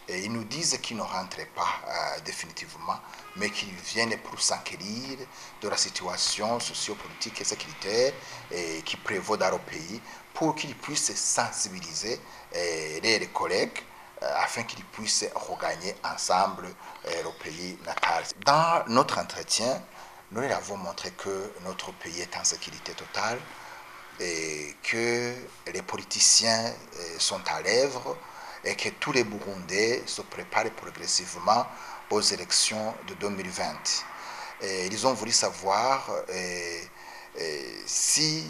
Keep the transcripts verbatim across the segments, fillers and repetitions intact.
Et ils nous disent qu'ils ne rentrent pas euh, définitivement, mais qu'ils viennent pour s'enquérir de la situation sociopolitique et sécuritaire et qui prévaut dans le pays, pour qu'ils puissent sensibiliser euh, les collègues euh, afin qu'ils puissent regagner ensemble euh, le pays natal. Dans notre entretien, nous leur avons montré que notre pays est en sécurité totale et que les politiciens euh, sont à l'œuvre et que tous les Burundais se préparent progressivement aux élections de deux mille vingt. Et ils ont voulu savoir euh, euh, si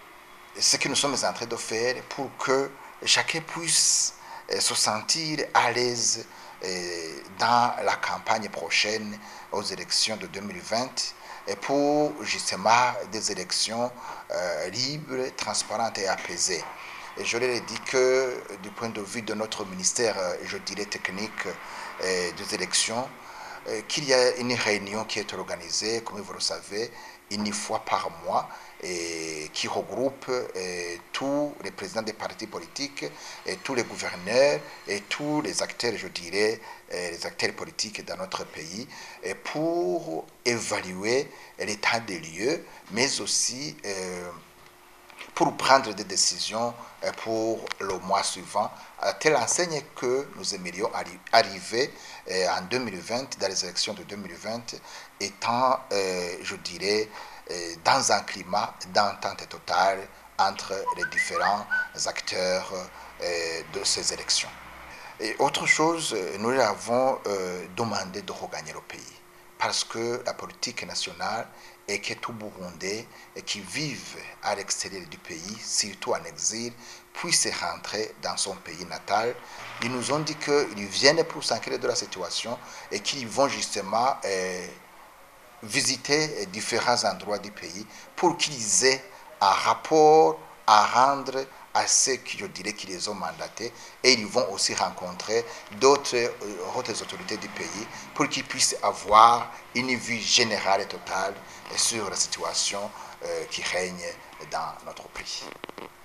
ce que nous sommes en train de faire pour que chacun puisse euh, se sentir à l'aise euh, dans la campagne prochaine aux élections de deux mille vingt et pour justement des élections euh, libres, transparentes et apaisées. Et je leur ai dit que du point de vue de notre ministère, je dirais technique euh, des élections, euh, qu'il y a une réunion qui est organisée, comme vous le savez, une fois par mois, et qui regroupe euh, tous les présidents des partis politiques, et tous les gouverneurs et tous les acteurs, je dirais, euh, les acteurs politiques dans notre pays, et pour évaluer l'état des lieux, mais aussi euh, pour prendre des décisions pour le mois suivant, à telle enseigne que nous aimerions arriver en deux mille vingt, dans les élections de deux mille vingt, étant, je dirais, dans un climat d'entente totale entre les différents acteurs de ces élections. Et autre chose, nous leur avons demandé de regagner le pays, parce que la politique nationale est que tout Burundais qui vivent à l'extérieur du pays, surtout en exil, puisse rentrer dans son pays natal. Ils nous ont dit qu'ils viennent pour s'inquiéter de la situation et qu'ils vont justement euh, visiter différents endroits du pays pour qu'ils aient un rapport à rendre à ceux qui, je dirais, qui les ont mandatés, et ils vont aussi rencontrer d'autres euh, hautes autorités du pays pour qu'ils puissent avoir une vue générale et totale sur la situation euh, qui règne dans notre pays.